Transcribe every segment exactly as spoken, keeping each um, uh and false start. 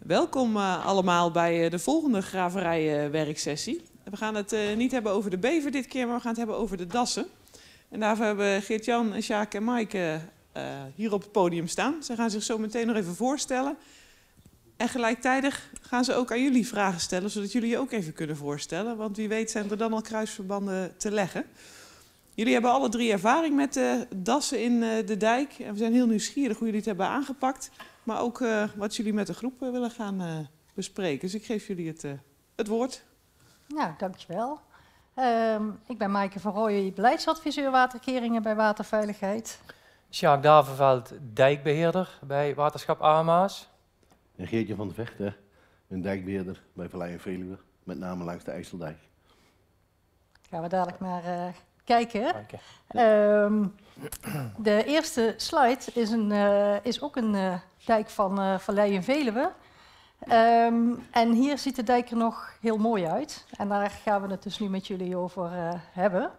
Welkom uh, allemaal bij uh, de volgende graverij-werksessie. We gaan het uh, niet hebben over de bever dit keer, maar we gaan het hebben over de dassen. En daarvoor hebben Geert-Jan, Sjaak en Maaike uh, hier op het podium staan. Ze gaan zich zo meteen nog even voorstellen. En gelijktijdig gaan ze ook aan jullie vragen stellen, zodat jullie je ook even kunnen voorstellen. Want wie weet zijn er dan al kruisverbanden te leggen. Jullie hebben alle drie ervaring met uh, dassen in uh, de dijk. En we zijn heel nieuwsgierig hoe jullie het hebben aangepakt. Maar ook uh, wat jullie met de groep uh, willen gaan uh, bespreken. Dus ik geef jullie het, uh, het woord. Nou, dankjewel. Um, ik ben Maaike van Rooyen, beleidsadviseur waterkeringen bij Waterveiligheid. Sjaak Davenveld, dijkbeheerder bij Waterschap Aamaas. En Geertje van de Vechten, een dijkbeheerder bij Vallei en Veluwe, met name langs de IJsseldijk. Gaan we dadelijk naar uh, kijken. Okay. Um, de eerste slide is, een, uh, is ook een uh, dijk van uh, Vallei en Veluwe. Um, en hier ziet de dijk er nog heel mooi uit. En daar gaan we het dus nu met jullie over uh, hebben.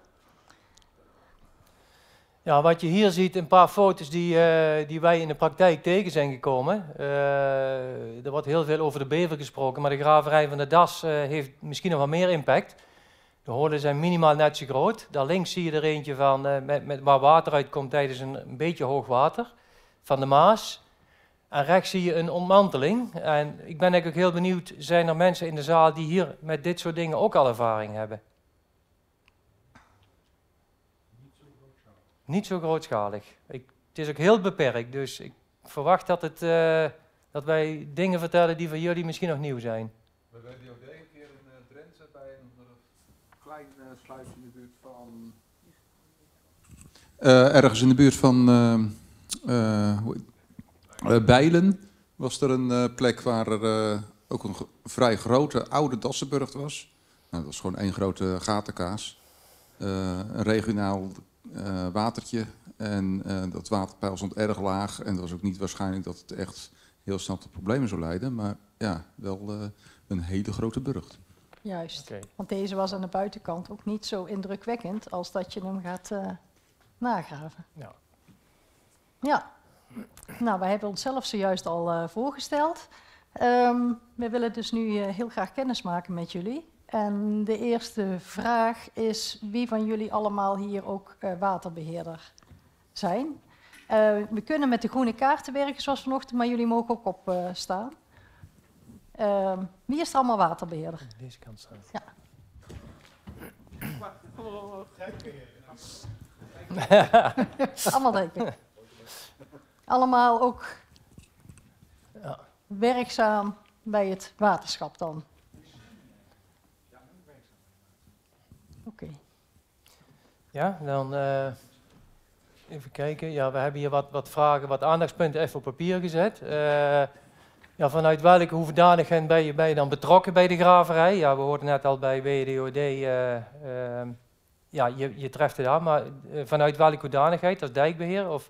Ja, wat je hier ziet, een paar foto's die, uh, die wij in de praktijk tegen zijn gekomen. Uh, er wordt heel veel over de bever gesproken, maar de graverij van de das uh, heeft misschien nog wel meer impact. De holen zijn minimaal net zo groot. Daar links zie je er eentje van uh, met, met waar water uitkomt tijdens een, een beetje hoog water van de Maas. En rechts zie je een ontmanteling. En ik ben eigenlijk ook heel benieuwd, zijn er mensen in de zaal die hier met dit soort dingen ook al ervaring hebben? Niet zo grootschalig. Ik, het is ook heel beperkt, dus ik verwacht dat, het, uh, dat wij dingen vertellen die voor jullie misschien nog nieuw zijn. We hebben ook de ene keer in uh, Drenthe bij een uh, klein uh, sluisje in de buurt van... Uh, ergens in de buurt van uh, uh, uh, Bijlen was er een uh, plek waar er uh, ook een vrij grote oude dassenburcht was. Nou, dat was gewoon één grote gatenkaas. Uh, een regionaal uh, watertje en uh, dat waterpeil stond erg laag. En het was ook niet waarschijnlijk dat het echt heel snel tot problemen zou leiden. Maar ja, wel uh, een hele grote burcht. Juist, Okay. Want deze was aan de buitenkant ook niet zo indrukwekkend als dat je hem gaat uh, nagraven. Ja. Ja, nou wij hebben onszelf zojuist al uh, voorgesteld. Um, we willen dus nu uh, heel graag kennis maken met jullie. En de eerste vraag is wie van jullie allemaal hier ook uh, waterbeheerder zijn. Uh, we kunnen met de groene kaarten werken zoals vanochtend, maar jullie mogen ook opstaan. Uh, uh, wie is er allemaal waterbeheerder? Deze kant staan. Ja. Allemaal denken. Allemaal ook Ja. werkzaam bij het waterschap dan. Oké. Okay. Ja, dan uh, even kijken. Ja, we hebben hier wat, wat vragen, wat aandachtspunten even op papier gezet. Uh, ja, vanuit welke hoedanigheid ben je, ben je dan betrokken bij de graverij? Ja, we hoorden net al bij W D O D, uh, uh, ja, je, je treft het aan, maar uh, vanuit welke hoedanigheid, als dijkbeheer? Of?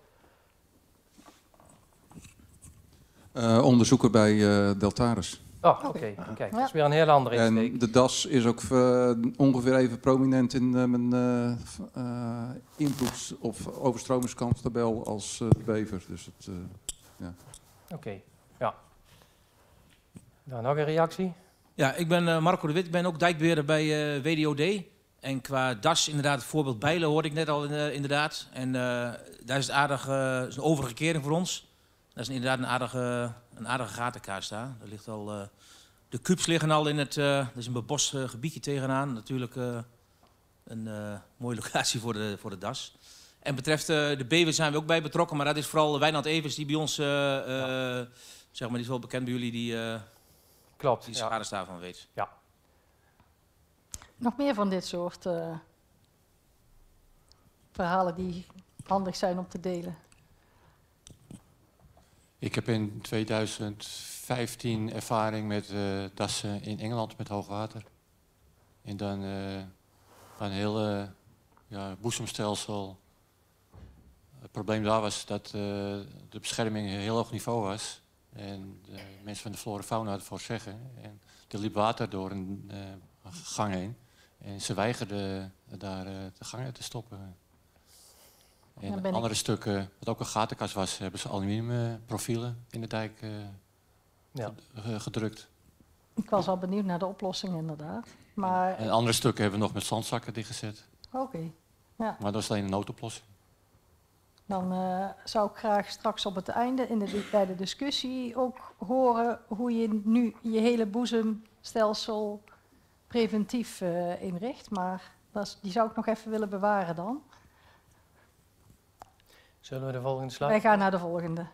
Uh, onderzoeker bij uh, Deltaris. Oh, oké. Okay. Kijk, dat is weer een heel andere insteek. En de das is ook uh, ongeveer even prominent in uh, mijn uh, uh, invloeds- of overstromingskanstabel als uh, de bever. Dus het, uh, ja. Oké, okay. Ja. Nou, nog een reactie? Ja, ik ben uh, Marco de Wit, ik ben ook dijkbeheerder bij uh, W D O D. En qua das, inderdaad, het voorbeeld Bijlen hoorde ik net al uh, inderdaad. En uh, daar is het aardig, uh, is een overige kering voor ons. Dat is inderdaad een aardige, een aardige gatenkaas daar. Er ligt al, uh, de kubus liggen al in het, uh, er is een bebost uh, gebiedje tegenaan. Natuurlijk uh, een uh, mooie locatie voor de, voor de das. En betreft uh, de bever zijn we ook bij betrokken, maar dat is vooral Wijnand Evers die bij ons, uh, uh, zeg maar, die is wel bekend bij jullie, die, uh, Klopt, die ja. schades daarvan weet. Ja. Nog meer van dit soort uh, verhalen die handig zijn om te delen. Ik heb in tweeduizend vijftien ervaring met uh, dassen in Engeland met hoogwater. En dan uh, een heel uh, ja, boezemstelsel. Het probleem daar was dat uh, de bescherming een heel hoog niveau was. En de mensen van de flora en fauna hadden voor zeggen. En er liep water door een uh, gang heen. En ze weigerden daar uh, de gangen te stoppen. En andere ik... stukken, wat ook een gatenkas was, hebben ze aluminiumprofielen in de dijk uh, Ja. ge- gedrukt. Ik was al benieuwd naar de oplossing inderdaad. Maar En andere stukken hebben we nog met zandzakken dichtgezet. oké, ja. Maar dat is alleen een noodoplossing. Dan uh, zou ik graag straks op het einde in de, bij de discussie ook horen hoe je nu je hele boezemstelsel preventief uh, inricht. Maar dat is, die zou ik nog even willen bewaren dan. Zullen we de volgende slide? Wij gaan naar de volgende.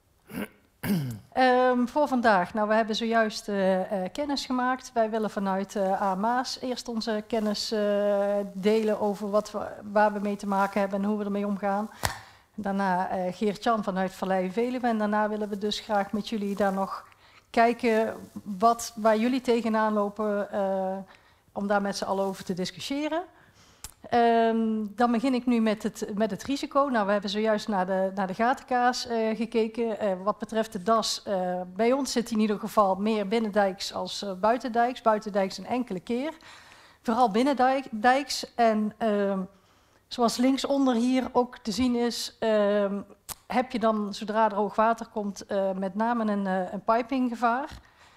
um, voor vandaag. Nou, we hebben zojuist uh, uh, kennis gemaakt. Wij willen vanuit uh, A M A S eerst onze kennis uh, delen over wat we, waar we mee te maken hebben en hoe we ermee omgaan. Daarna uh, Geert-Jan vanuit Vallei Veluwe. En daarna willen we dus graag met jullie daar nog kijken wat, waar jullie tegenaan lopen, uh, om daar met z'n allen over te discussiëren. Um, dan begin ik nu met het, met het risico. Nou, we hebben zojuist naar de, naar de gatenkaas uh, gekeken. Uh, wat betreft de D A S, uh, bij ons zit in ieder geval meer binnendijks als uh, buitendijks. Buitendijks een enkele keer. Vooral binnendijks. En uh, zoals linksonder hier ook te zien is, uh, heb je dan, zodra er hoog water komt, uh, met name een, uh, een pipinggevaar.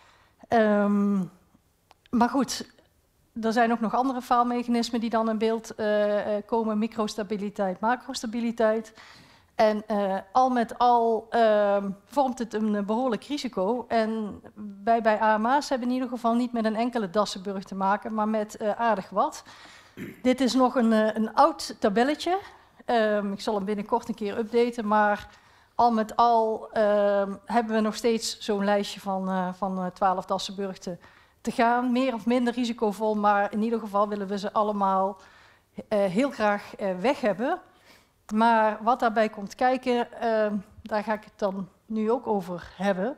Um, maar goed, er zijn ook nog andere faalmechanismen die dan in beeld uh, komen. Microstabiliteit, macrostabiliteit. En uh, al met al uh, vormt het een behoorlijk risico. En wij bij A M A's hebben in ieder geval niet met een enkele Dassenburg te maken, maar met uh, aardig wat. Dit is nog een, uh, een oud tabelletje. Um, ik zal hem binnenkort een keer updaten, maar al met al uh, hebben we nog steeds zo'n lijstje van, uh, van uh, twaalf Dassenburgten te gaan. Meer of minder risicovol, maar in ieder geval willen we ze allemaal uh, heel graag uh, weg hebben. Maar wat daarbij komt kijken, uh, daar ga ik het dan nu ook over hebben.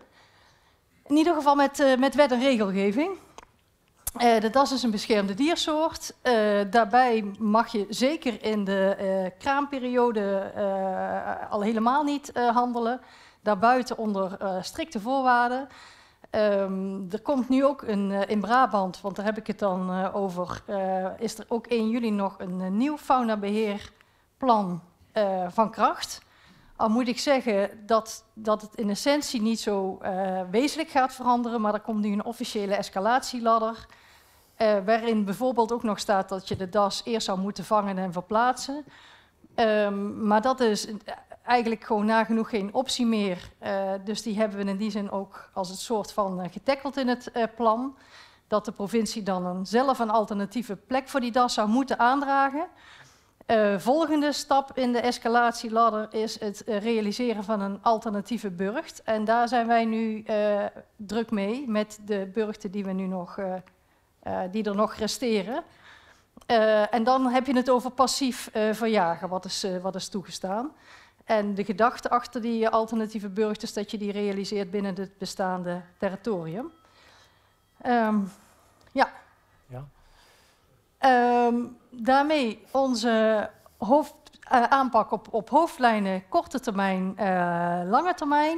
In ieder geval met, uh, met wet en regelgeving. Uh, de das is een beschermde diersoort. Uh, daarbij mag je zeker in de uh, kraamperiode uh, al helemaal niet uh, handelen. Daarbuiten onder uh, strikte voorwaarden. Um, er komt nu ook een, uh, in Brabant, want daar heb ik het dan uh, over, uh, is er ook één juli nog een uh, nieuw faunabeheerplan uh, van kracht. Al moet ik zeggen dat, dat het in essentie niet zo uh, wezenlijk gaat veranderen, maar er komt nu een officiële escalatieladder, uh, waarin bijvoorbeeld ook nog staat dat je de das eerst zou moeten vangen en verplaatsen. Um, maar dat is eigenlijk gewoon nagenoeg geen optie meer. Uh, dus die hebben we in die zin ook als het soort van uh, getackeld in het uh, plan. Dat de provincie dan een, zelf een alternatieve plek voor die das zou moeten aandragen. Uh, volgende stap in de escalatieladder is het uh, realiseren van een alternatieve burcht. En daar zijn wij nu uh, druk mee met de burchten die, we nu nog, uh, uh, die er nog resteren. Uh, en dan heb je het over passief uh, verjagen, wat is, uh, wat is toegestaan. En de gedachte achter die alternatieve burcht is dat je die realiseert binnen het bestaande territorium. Um, ja. ja. Um, daarmee onze hoofd, uh, aanpak op, op hoofdlijnen, korte termijn, uh, lange termijn.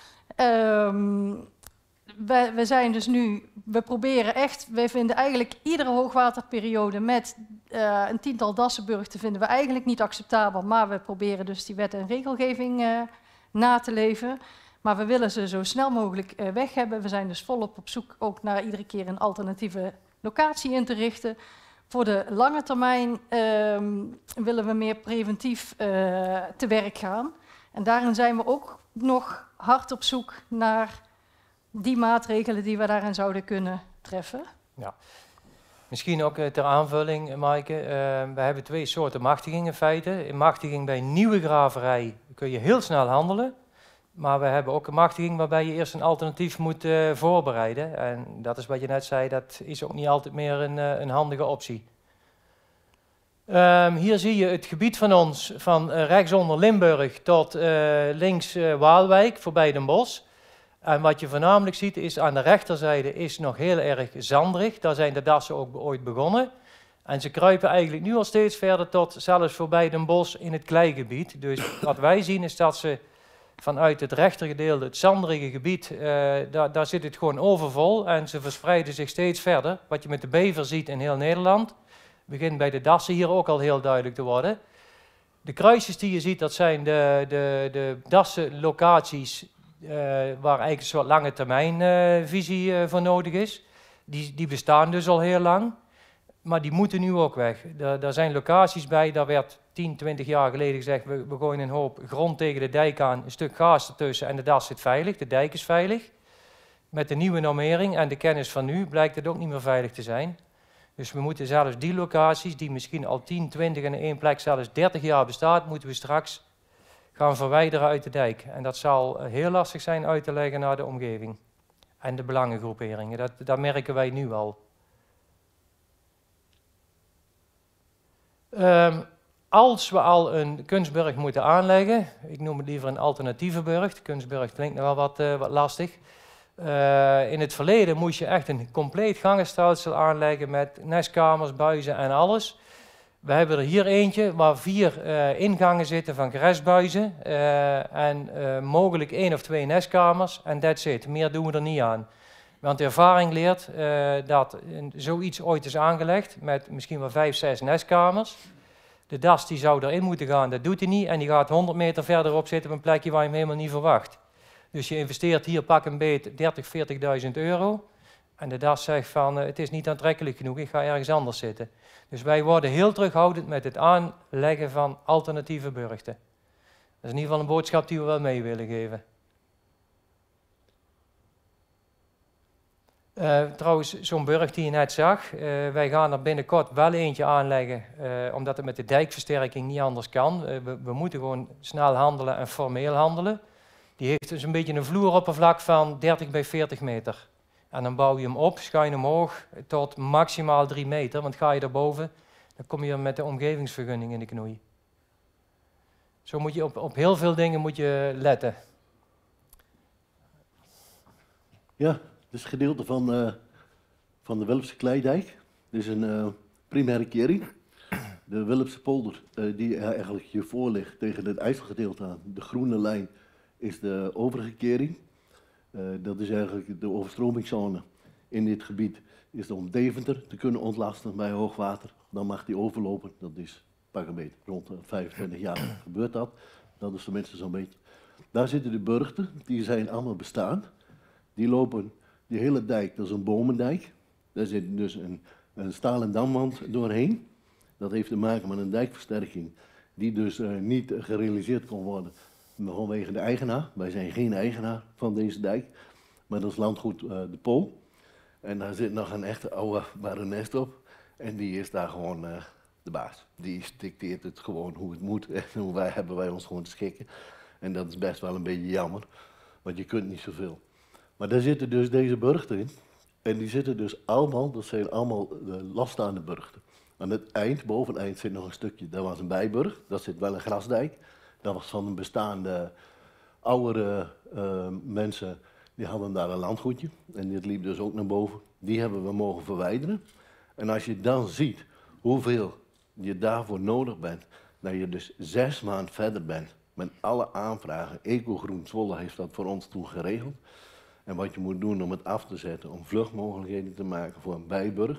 Um, we, we zijn dus nu, we proberen echt, we vinden eigenlijk iedere hoogwaterperiode met uh, een tiental Dassenburgten vinden we eigenlijk niet acceptabel, maar we proberen dus die wet en regelgeving uh, na te leven. Maar we willen ze zo snel mogelijk uh, weg hebben. We zijn dus volop op zoek ook naar iedere keer een alternatieve locatie in te richten. Voor de lange termijn uh, willen we meer preventief uh, te werk gaan. En daarin zijn we ook nog hard op zoek naar die maatregelen die we daarin zouden kunnen treffen. Ja. Misschien ook uh, ter aanvulling, Maaike. Uh, we hebben twee soorten machtiging in feite. In machtiging bij nieuwe graverij kun je heel snel handelen. Maar we hebben ook een machtiging waarbij je eerst een alternatief moet uh, voorbereiden. En dat is wat je net zei, dat is ook niet altijd meer een, uh, een handige optie. Um, hier zie je het gebied van ons, van uh, rechtsonder Limburg tot uh, links uh, Waalwijk, voorbij Den Bosch. En wat je voornamelijk ziet is aan de rechterzijde is nog heel erg zanderig. Daar zijn de dassen ook ooit begonnen. En ze kruipen eigenlijk nu al steeds verder tot zelfs voorbij Den Bosch in het kleigebied. Dus wat wij zien is dat ze vanuit het rechtergedeelte, het zanderige gebied, uh, daar, daar zit het gewoon overvol. En ze verspreiden zich steeds verder. Wat je met de bever ziet in heel Nederland. Begint bij de dassen hier ook al heel duidelijk te worden. De kruisjes die je ziet, dat zijn de, de, de dassenlocaties uh, waar eigenlijk een soort lange termijn uh, visie uh, voor nodig is. Die, die bestaan dus al heel lang, maar die moeten nu ook weg. Er zijn locaties bij, daar werd tien, twintig jaar geleden gezegd, we, we gooien een hoop grond tegen de dijk aan, een stuk gaas ertussen en de das zit veilig, de dijk is veilig. Met de nieuwe normering en de kennis van nu blijkt het ook niet meer veilig te zijn. Dus we moeten zelfs die locaties, die misschien al tien, twintig en in één plek zelfs dertig jaar bestaat, moeten we straks gaan verwijderen uit de dijk. En dat zal heel lastig zijn uit te leggen naar de omgeving. En de belangengroeperingen, dat, dat merken wij nu al. Um, als we al een kunstburg moeten aanleggen, ik noem het liever een alternatieve burcht, kunstburg klinkt nog wel wat, uh, wat lastig. Uh, in het verleden moest je echt een compleet gangenstelsel aanleggen met nestkamers, buizen en alles. We hebben er hier eentje waar vier uh, ingangen zitten van grasbuizen uh, en uh, mogelijk één of twee nestkamers en that's it. Meer doen we er niet aan. Want de ervaring leert uh, dat zoiets ooit is aangelegd met misschien wel vijf, zes nestkamers. De das die zou erin moeten gaan, dat doet hij niet en die gaat honderd meter verderop zitten op een plekje waar je hem helemaal niet verwacht. Dus je investeert hier pak een beet dertig, veertigduizend euro en de das zegt van uh, het is niet aantrekkelijk genoeg, ik ga ergens anders zitten. Dus wij worden heel terughoudend met het aanleggen van alternatieve burchten. Dat is in ieder geval een boodschap die we wel mee willen geven. Uh, trouwens, zo'n burcht die je net zag, uh, wij gaan er binnenkort wel eentje aanleggen, uh, omdat het met de dijkversterking niet anders kan. Uh, we, we moeten gewoon snel handelen en formeel handelen. Die heeft dus een beetje een vloeroppervlak van dertig bij veertig meter. En dan bouw je hem op, schuin omhoog, tot maximaal drie meter. Want ga je daarboven, dan kom je met de omgevingsvergunning in de knoei. Zo moet je op, op heel veel dingen moet je letten. Ja, dit is een gedeelte van, uh, van de Willepse Kleidijk. Dit is een uh, primaire kering. De Willepse polder uh, die eigenlijk hiervoor ligt tegen het IJsselgedeelte aan. De groene lijn is de overige kering. Uh, dat is eigenlijk de overstromingszone in dit gebied. Is om Deventer te kunnen ontlasten bij hoogwater. Dan mag die overlopen. Dat is pak een beetje rond vijfentwintig jaar gebeurt dat. Dat is tenminste zo'n beetje. Daar zitten de burchten. Die zijn allemaal bestaan. Die lopen die hele dijk. Dat is een bomendijk. Daar zit dus een, een stalen damwand doorheen. Dat heeft te maken met een dijkversterking. Die dus uh, niet gerealiseerd kon worden. Vanwege de eigenaar. Wij zijn geen eigenaar van deze dijk. Maar dat is landgoed uh, De Pol. En daar zit nog een echte oude barones op. En die is daar gewoon uh, de baas. Die dicteert het gewoon hoe het moet. En hoe wij hebben wij ons gewoon te schikken. En dat is best wel een beetje jammer. Want je kunt niet zoveel. Maar daar zitten dus deze burchten in. En die zitten dus allemaal, dat zijn allemaal uh, losstaande burchten. Aan het eind, boven het eind zit nog een stukje. Daar was een bijburg. Dat zit wel een grasdijk. Dat was van een bestaande oudere uh, mensen, die hadden daar een landgoedje. En dit liep dus ook naar boven. Die hebben we mogen verwijderen. En als je dan ziet hoeveel je daarvoor nodig bent, dat je dus zes maanden verder bent met alle aanvragen. Ecogroen Zwolle heeft dat voor ons toen geregeld. En wat je moet doen om het af te zetten, om vluchtmogelijkheden te maken voor een bijburg.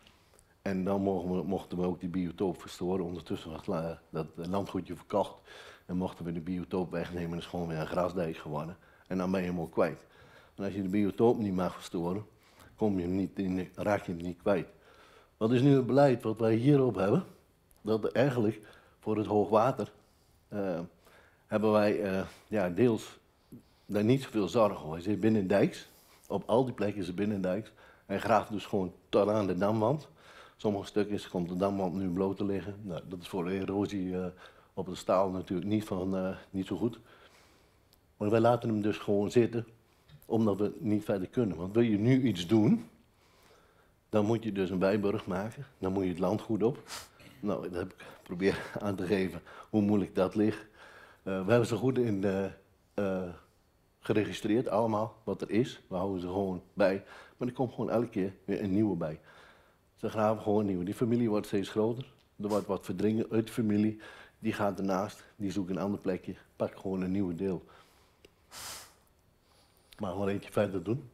En dan mogen we, mochten we ook die biotoop verstoren. Ondertussen was dat landgoedje verkocht. En mochten we de biotoop wegnemen, is gewoon weer een grasdijk geworden. En dan ben je hem ook kwijt. En als je de biotoop niet mag verstoren, kom je hem niet in, raak je hem niet kwijt. Wat is nu het beleid wat wij hierop hebben? Dat we eigenlijk voor het hoogwater uh, hebben wij uh, ja, deels daar niet zoveel zorgen voor. Hij zit binnendijks. Op al die plekken is het binnendijks. Hij graaft dus gewoon tot aan de damwand. Sommige stukjes komt de damwand nu bloot te liggen. Nou, dat is voor de erosie uh, op het staal natuurlijk niet, van, uh, niet zo goed. Maar wij laten hem dus gewoon zitten, omdat we niet verder kunnen. Want wil je nu iets doen, dan moet je dus een bijburg maken. Dan moet je het landgoed op. Nou, dat heb ik proberen aan te geven hoe moeilijk dat ligt. Uh, we hebben ze goed in de, uh, geregistreerd, allemaal, wat er is. We houden ze gewoon bij. Maar er komt gewoon elke keer weer een nieuwe bij. Ze graven gewoon nieuw. Die familie wordt steeds groter. Er wordt wat verdringen uit de familie. Die gaat ernaast, die zoekt een ander plekje. Pak gewoon een nieuwe deel. Maar gewoon eentje verder doen.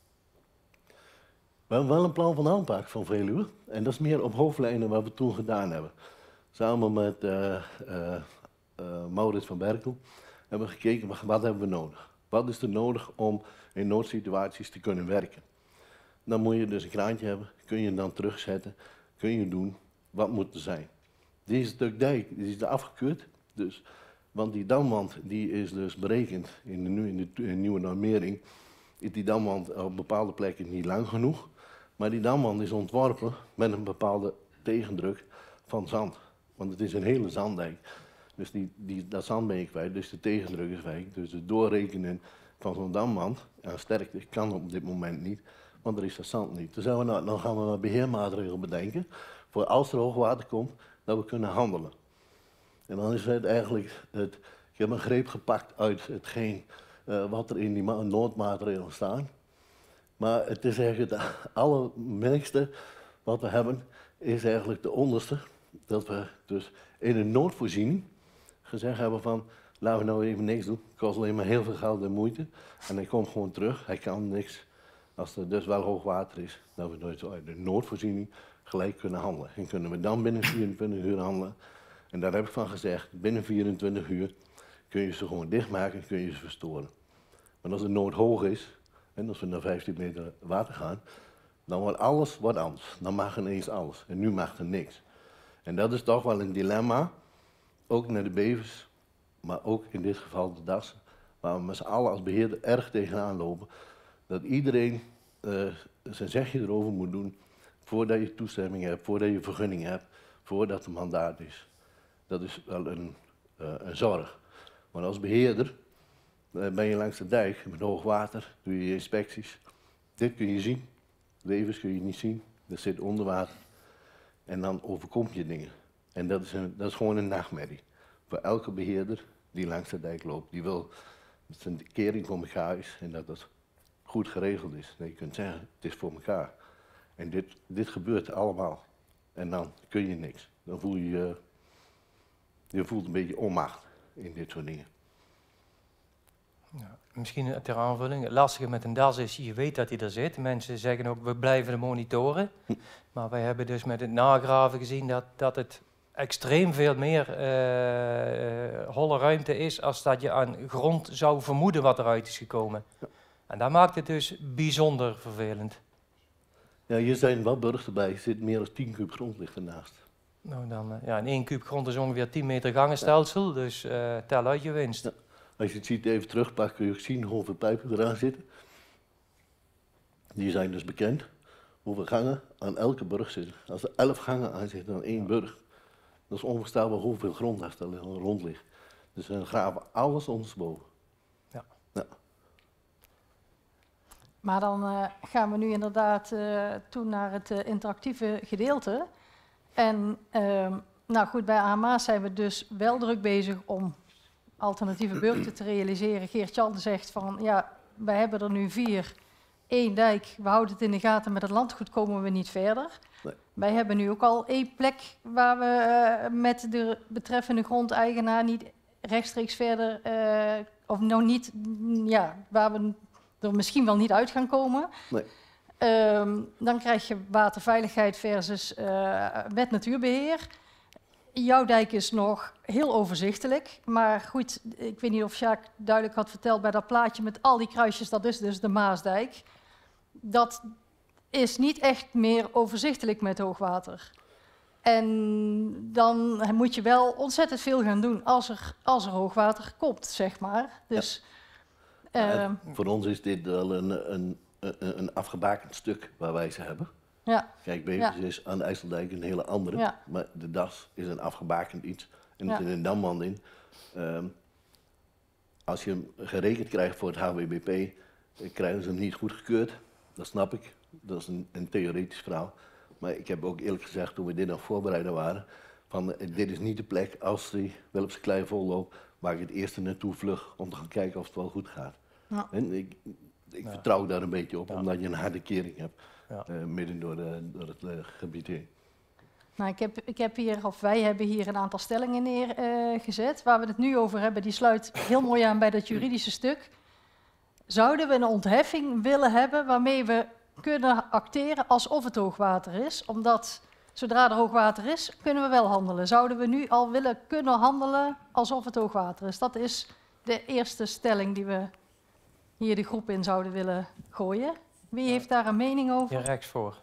We hebben wel een plan van aanpak van Veluwe. En dat is meer op hoofdlijnen wat we toen gedaan hebben. Samen met uh, uh, uh, Maurits van Berkel hebben we gekeken, wat hebben we nodig? Wat is er nodig om in noodsituaties te kunnen werken? Dan moet je dus een kraantje hebben, kun je hem dan terugzetten, kun je doen, wat moet er zijn. Deze stuk dijk die is er afgekeurd, dus, want die damwand die is dus berekend in de, nu in de, in de nieuwe normering, is die damwand op bepaalde plekken niet lang genoeg, maar die damwand is ontworpen met een bepaalde tegendruk van zand, want het is een hele zanddijk. Dus die, die, dat zand ben je kwijt, dus de tegendruk is weg. Dus het doorrekenen van zo'n damwand aan sterkte kan op dit moment niet, want er is dat zand niet. Dus we nou, dan gaan we een beheermaatregel bedenken voor als er hoogwater komt, dat we kunnen handelen. En dan is het eigenlijk, het, ik heb een greep gepakt uit hetgeen uh, wat er in die noodmaatregelen staan. Maar het is eigenlijk het allerminste wat we hebben, is eigenlijk de onderste. Dat we dus in een noodvoorziening gezegd hebben van, laten we nou even niks doen. Het kost alleen maar heel veel geld en moeite. En hij komt gewoon terug, hij kan niks. Als er dus wel hoog water is, dat we dus uit de noodvoorziening gelijk kunnen handelen. En kunnen we dan binnen vierentwintig uur handelen. En daar heb ik van gezegd, binnen vierentwintig uur kun je ze gewoon dichtmaken en kun je ze verstoren. Maar als de nood hoog is, en als we naar vijftien meter water gaan, dan wordt alles wat anders. Dan mag ineens alles. En nu mag er niks. En dat is toch wel een dilemma, ook naar de bevers, maar ook in dit geval de dassen, waar we met z'n allen als beheerder erg tegenaan lopen. Dat iedereen uh, zijn zegje erover moet doen voordat je toestemming hebt, voordat je vergunning hebt, voordat het mandaat is. Dat is wel een, uh, een zorg. Maar als beheerder uh, ben je langs de dijk met hoog water, doe je je inspecties. Dit kun je zien, wevers kun je niet zien, dat zit onder water. En dan overkomt je dingen. En dat is, een, dat is gewoon een nachtmerrie. Voor elke beheerder die langs de dijk loopt, die wil dat zijn kering voor elkaar is en dat het goed geregeld is. Dat je kunt zeggen, het is voor elkaar. En dit, dit gebeurt allemaal. En dan kun je niks. Dan voel je je, je voelt een beetje onmacht in dit soort dingen. Ja, misschien ter aanvulling. Het lastige met een das is, je weet dat hij er zit. Mensen zeggen ook, we blijven de monitoren. Hm. Maar wij hebben dus met het nagraven gezien dat, dat het extreem veel meer uh, holle ruimte is als dat je aan grond zou vermoeden wat eruit is gekomen. Ja. En dat maakt het dus bijzonder vervelend. Ja, hier zijn wat burgers erbij. Er zit meer dan tien kuub grond ligt ernaast. Nou dan, uh, ja, in één kuub grond is ongeveer tien meter gangenstelsel, ja. Dus uh, tel uit je winst. Ja. Als je het ziet even terugpakt, kun je ook zien hoeveel pijpen eraan zitten. Die zijn dus bekend. Hoeveel gangen aan elke burg zitten. Als er elf gangen aan zitten aan één burg, dat is onvoorstelbaar hoeveel grond daar rond ligt. Dus we graven alles ondersteboven. Ja. Ja. Maar dan uh, gaan we nu inderdaad uh, toe naar het uh, interactieve gedeelte. En uh, nou goed, bij A M A zijn we dus wel druk bezig om alternatieve burchten te realiseren. Geert-Jan zegt van, ja, wij hebben er nu vier, één dijk, we houden het in de gaten, met het landgoed komen we niet verder. Nee. Wij hebben nu ook al één plek waar we uh, met de betreffende grondeigenaar niet rechtstreeks verder, uh, of nou niet, ja, waar we er misschien wel niet uit gaan komen. Nee. Um, dan krijg je waterveiligheid versus uh, wet natuurbeheer. Jouw dijk is nog heel overzichtelijk, maar goed, ik weet niet of Sjaak duidelijk had verteld bij dat plaatje met al die kruisjes, dat is dus de Maasdijk. Dat is niet echt meer overzichtelijk met hoogwater. En dan moet je wel ontzettend veel gaan doen als er, als er hoogwater komt, zeg maar. Dus, ja. uh, ja, voor ons is dit wel een, een, een, een afgebakend stuk waar wij ze hebben. Ja. Kijk, Bevers ja. is aan de IJsseldijk een hele andere, ja. maar de das is een afgebakend iets. En er ja. zit een damwand in. Um, als je hem gerekend krijgt voor het H W B P, krijgen ze hem niet goedgekeurd. Dat snap ik. Dat is een, een theoretisch verhaal. Maar ik heb ook eerlijk gezegd, toen we dit nog voorbereiden waren, van uh, dit is niet de plek als die Welpse klei vol loopt, waar ik het eerste naartoe vlug om te gaan kijken of het wel goed gaat. Ja. En ik ik ja. vertrouw daar een beetje op, ja. omdat je een harde kering hebt. Ja. Uh, midden door, de, door het uh, gebied heen. Nou, ik, heb, ik heb hier, of wij hebben hier een aantal stellingen neergezet. Uh, waar we het nu over hebben, die sluit heel mooi aan bij dat juridische stuk. Zouden we een ontheffing willen hebben waarmee we kunnen acteren alsof het hoogwater is? Omdat zodra er hoogwater is, kunnen we wel handelen. Zouden we nu al willen kunnen handelen alsof het hoogwater is? Dat is de eerste stelling die we hier de groep in zouden willen gooien. Wie heeft daar een mening over? Hier rechts voor.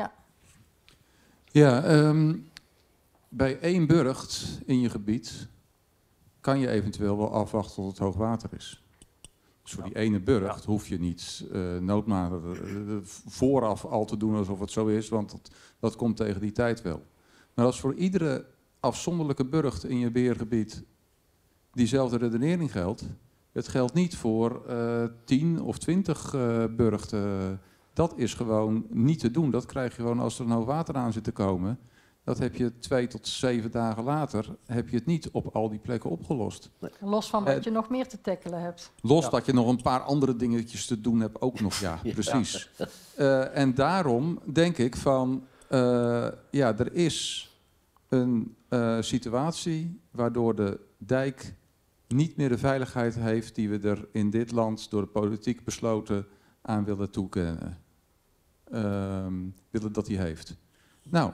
Ja, um, bij één burcht in je gebied kan je eventueel wel afwachten tot het hoogwater is. Dus voor die ene burcht ja. hoef je niet uh, noodmatig uh, vooraf al te doen alsof het zo is, want dat, dat komt tegen die tijd wel. Maar als voor iedere afzonderlijke burcht in je beheergebied diezelfde redenering geldt, het geldt niet voor uh, tien of twintig uh, burchten. Dat is gewoon niet te doen. Dat krijg je gewoon als er een hoogwater aan zit te komen. Dat heb je twee tot zeven dagen later, heb je het niet op al die plekken opgelost. Los van dat uh, je nog meer te tackelen hebt. Los ja. dat je nog een paar andere dingetjes te doen hebt, ook nog, ja, precies. Ja. Uh, en daarom denk ik van, uh, ja, er is een uh, situatie waardoor de dijk niet meer de veiligheid heeft die we er in dit land door de politiek besloten aan willen toekennen. Um, willen dat hij heeft. Nou,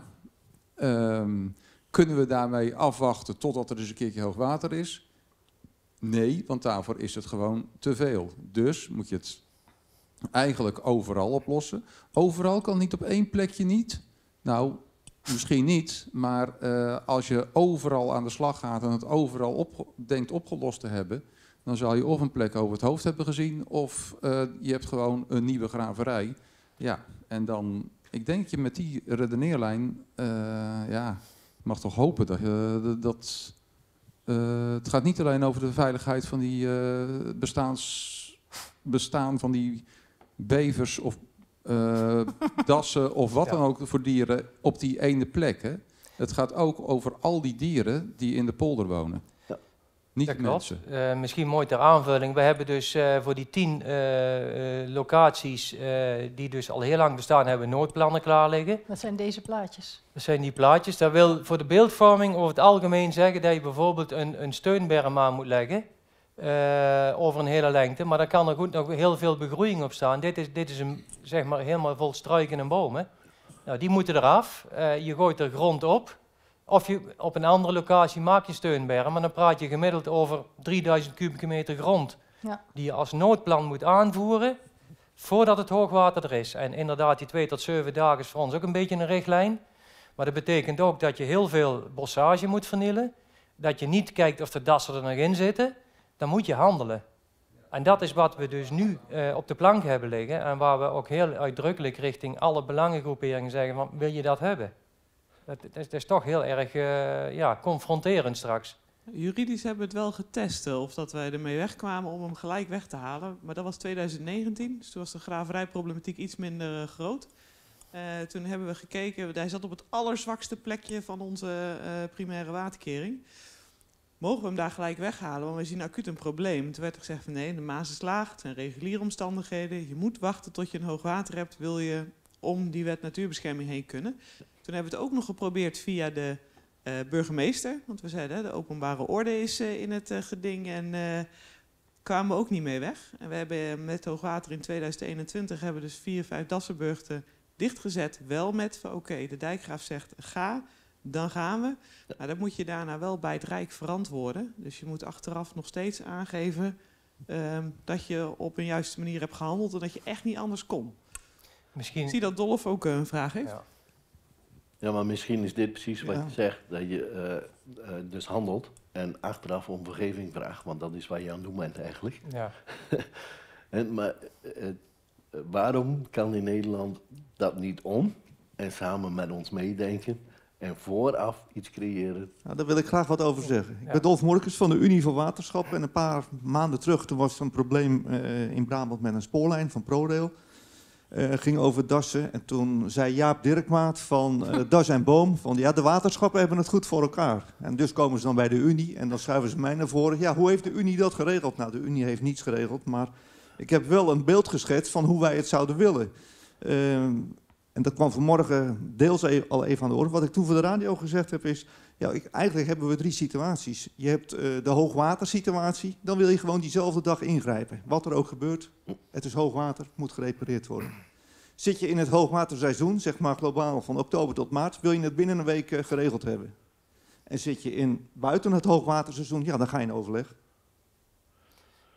um, kunnen we daarmee afwachten totdat er eens een keertje hoogwater is? Nee, want daarvoor is het gewoon te veel. Dus moet je het eigenlijk overal oplossen. Overal kan niet op één plekje niet. Nou, misschien niet, maar uh, als je overal aan de slag gaat en het overal op, denkt opgelost te hebben, dan zal je of een plek over het hoofd hebben gezien, of uh, je hebt gewoon een nieuwe graverij. Ja, en dan, ik denk dat je met die redeneerlijn, uh, ja, mag toch hopen dat je dat. Uh, het gaat niet alleen over de veiligheid van die uh, bestaans, bestaan van die bevers of uh, dassen of wat ja. dan ook voor dieren op die ene plek. Hè. Het gaat ook over al die dieren die in de polder wonen. Ja. Niet dat mensen. Uh, misschien mooi ter aanvulling. We hebben dus uh, voor die tien uh, uh, locaties uh, die dus al heel lang bestaan, hebben noodplannen klaar liggen. Dat zijn deze plaatjes. Dat zijn die plaatjes. Dat wil voor de beeldvorming over het algemeen zeggen dat je bijvoorbeeld een, een steunberm aan moet leggen. Uh, over een hele lengte. Maar daar kan er goed nog heel veel begroeiing op staan. Dit is, dit is een, zeg maar helemaal vol struiken en bomen. Nou, die moeten eraf. Uh, je gooit er grond op. Of je op een andere locatie maak je steunberm, maar dan praat je gemiddeld over drieduizend kubieke meter grond. Ja. Die je als noodplan moet aanvoeren voordat het hoogwater er is. En inderdaad, die twee tot zeven dagen is voor ons ook een beetje een richtlijn. Maar dat betekent ook dat je heel veel bossage moet vernielen. Dat je niet kijkt of de dassen er nog in zitten. Dan moet je handelen. En dat is wat we dus nu uh, op de plank hebben liggen. En waar we ook heel uitdrukkelijk richting alle belangengroeperingen zeggen van, wil je dat hebben? Dat, dat, is, dat is toch heel erg uh, ja, confronterend straks. Juridisch hebben we het wel getest of dat wij ermee wegkwamen om hem gelijk weg te halen. Maar dat was twintig negentien, dus toen was de graverijproblematiek iets minder uh, groot. Uh, toen hebben we gekeken, hij zat op het allerzwakste plekje van onze uh, primaire waterkering. Mogen we hem daar gelijk weghalen, want we zien acuut een probleem. Toen werd er gezegd van nee, de Maas is laag, het zijn reguliere omstandigheden. Je moet wachten tot je een hoogwater hebt, wil je om die wet natuurbescherming heen kunnen. Toen hebben we het ook nog geprobeerd via de uh, burgemeester. Want we zeiden, hè, de openbare orde is uh, in het uh, geding en uh, kwamen we ook niet mee weg. En we hebben met hoogwater in tweeduizend eenentwintig hebben we dus vier, vijf dassenburgten dichtgezet. Wel met van oké, okay, de dijkgraaf zegt ga, dan gaan we. Maar dat moet je daarna wel bij het Rijk verantwoorden. Dus je moet achteraf nog steeds aangeven uh, dat je op een juiste manier hebt gehandeld en dat je echt niet anders kon. Misschien... Ik zie dat Dolf ook een vraag heeft. Ja. Ja, maar misschien is dit precies wat ja. je zegt, dat je uh, uh, dus handelt en achteraf om vergeving vraagt, want dat is waar je aan toe bent eigenlijk. Ja. en, maar uh, uh, waarom kan in Nederland dat niet om en samen met ons meedenken en vooraf iets creëren? Nou, daar wil ik graag wat over zeggen. Ja. Ik ben Dolf Morkes van de Unie voor Waterschappen en een paar maanden terug toen was er een probleem uh, in Brabant met een spoorlijn van ProRail. Uh, ging over dassen en toen zei Jaap Dirkmaat van uh, Das en Boom van ja, de waterschappen hebben het goed voor elkaar. En dus komen ze dan bij de Unie en dan schuiven ze mij naar voren. Ja, hoe heeft de Unie dat geregeld? Nou, de Unie heeft niets geregeld, maar ik heb wel een beeld geschetst van hoe wij het zouden willen. Uh, en dat kwam vanmorgen deels al even aan de orde. Wat ik toen voor de radio gezegd heb is, ja, ik, eigenlijk hebben we drie situaties. Je hebt uh, de hoogwatersituatie, dan wil je gewoon diezelfde dag ingrijpen. Wat er ook gebeurt, het is hoogwater, moet gerepareerd worden. Zit je in het hoogwaterseizoen, zeg maar globaal van oktober tot maart, wil je het binnen een week uh, geregeld hebben. En zit je in buiten het hoogwaterseizoen, ja, dan ga je in overleg.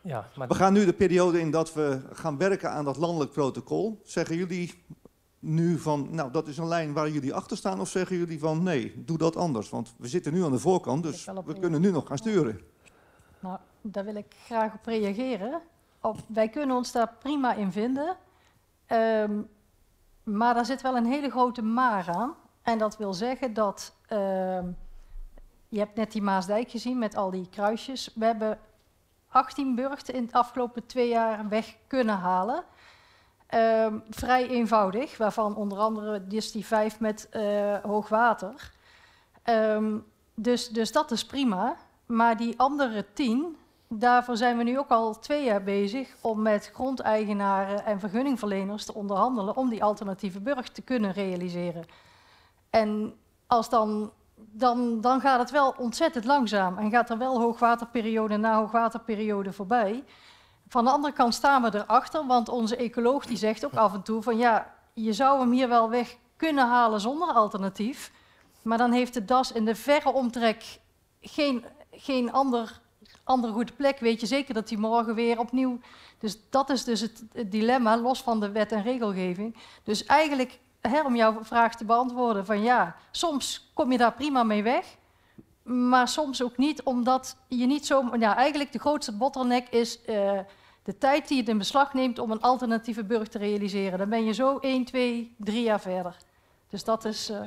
Ja, maar We gaan nu de periode in dat we gaan werken aan dat landelijk protocol. Zeggen jullie nu van, nou dat is een lijn waar jullie achter staan, of zeggen jullie van nee, doe dat anders? Want we zitten nu aan de voorkant, dus we kunnen nu nog gaan sturen. Nou, daar wil ik graag op reageren. Op, wij kunnen ons daar prima in vinden. Um, maar daar zit wel een hele grote maar aan. En dat wil zeggen dat... Um, je hebt net die Maasdijk gezien met al die kruisjes. We hebben achttien burchten in de afgelopen twee jaar weg kunnen halen. Um, vrij eenvoudig, waarvan onder andere dus die vijf met uh, hoogwater. Um, dus, dus dat is prima. Maar die andere tien, daarvoor zijn we nu ook al twee jaar bezig om met grondeigenaren en vergunningverleners te onderhandelen om die alternatieve burcht te kunnen realiseren. En als dan, dan, dan gaat het wel ontzettend langzaam en gaat er wel hoogwaterperiode na hoogwaterperiode voorbij. Van de andere kant staan we erachter, want onze ecoloog die zegt ook af en toe van ja, je zou hem hier wel weg kunnen halen zonder alternatief, maar dan heeft de D A S in de verre omtrek geen, geen ander, andere goede plek. Weet je zeker dat hij morgen weer opnieuw... Dus dat is dus het, het dilemma, los van de wet en regelgeving. Dus eigenlijk, hè, om jouw vraag te beantwoorden, van ja, soms kom je daar prima mee weg, maar soms ook niet, omdat je niet zo... Ja, eigenlijk de grootste bottleneck is uh, de tijd die het in beslag neemt om een alternatieve burcht te realiseren. Dan ben je zo één, twee, drie jaar verder. Dus dat is... Uh,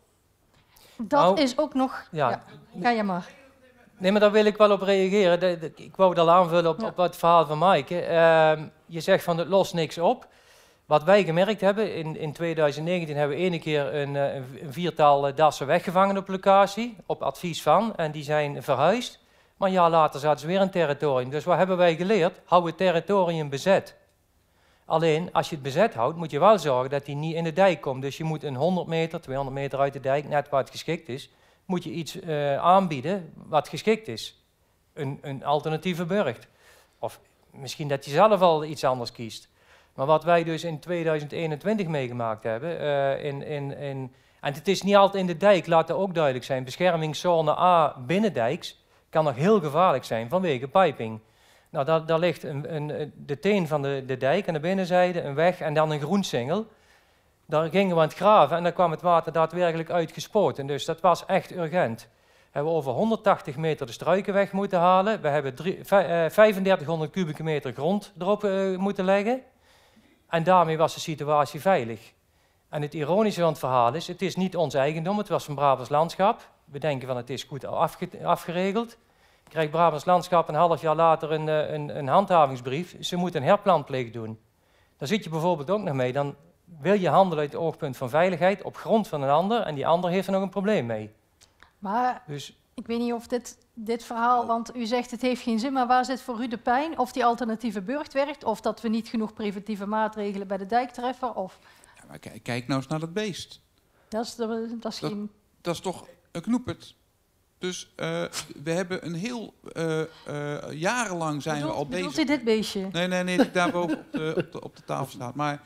dat nou, is ook nog... Ja. Ja, ga je maar. Nee, maar daar wil ik wel op reageren. De, de, ik wou het al aanvullen op, Ja. op het verhaal van Maaike. Uh, je zegt van het lost niks op. Wat wij gemerkt hebben, in, in twintig negentien hebben we ene keer een, een, een viertal uh, dassen weggevangen op locatie, op advies van, en die zijn verhuisd. Maar een jaar later zaten ze weer in territorium. Dus wat hebben wij geleerd? Hou het territorium bezet. Alleen, als je het bezet houdt, moet je wel zorgen dat hij niet in de dijk komt. Dus je moet een honderd meter, tweehonderd meter uit de dijk, net waar het geschikt is, moet je iets uh, aanbieden wat geschikt is. Een, een alternatieve burcht. Of misschien dat je zelf al iets anders kiest. Maar wat wij dus in tweeduizend eenentwintig meegemaakt hebben, uh, in, in, in, en het is niet altijd in de dijk, laat dat ook duidelijk zijn, beschermingszone A binnendijks kan nog heel gevaarlijk zijn vanwege piping. Nou, daar, daar ligt een, een, de teen van de, de dijk aan de binnenzijde, een weg en dan een groensingel. Daar gingen we aan het graven en daar kwam het water daadwerkelijk uitgespoten. Dus dat was echt urgent. We hebben over honderdtachtig meter de struiken weg moeten halen. We hebben drie, vijfendertighonderd kubieke meter grond erop uh, moeten leggen. En daarmee was de situatie veilig. En het ironische van het verhaal is, het is niet ons eigendom, het was van Brabants Landschap. We denken van het is goed afge afgeregeld. Krijgt Brabants Landschap een half jaar later een, een, een handhavingsbrief. Ze moeten een herplanplicht doen. Daar zit je bijvoorbeeld ook nog mee. Dan wil je handelen uit het oogpunt van veiligheid op grond van een ander en die ander heeft er nog een probleem mee. Maar Dus, ik weet niet of dit, dit verhaal, want u zegt het heeft geen zin, maar waar zit voor u de pijn? Of die alternatieve burcht werkt, of dat we niet genoeg preventieve maatregelen bij de dijk treffen? Of... Ja, maar kijk, kijk nou eens naar dat beest. Dat is, dat is Dat- geen... Dat is toch een knoepert. Dus uh, we hebben een heel... Uh, uh, jarenlang zijn Bedoelt- we al bedoelt bezig... u dit beestje? Nee, nee, nee, die daarboven op de, op, de, op de tafel staat. Maar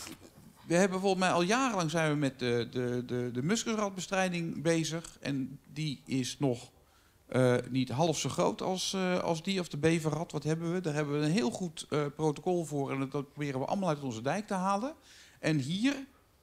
we hebben volgens mij al jarenlang zijn we met de, de, de, de muskusratbestrijding bezig. En die is nog uh, niet half zo groot als, uh, als die of de beverrat. Wat hebben we? Daar hebben we een heel goed uh, protocol voor. En dat proberen we allemaal uit onze dijk te halen. En hier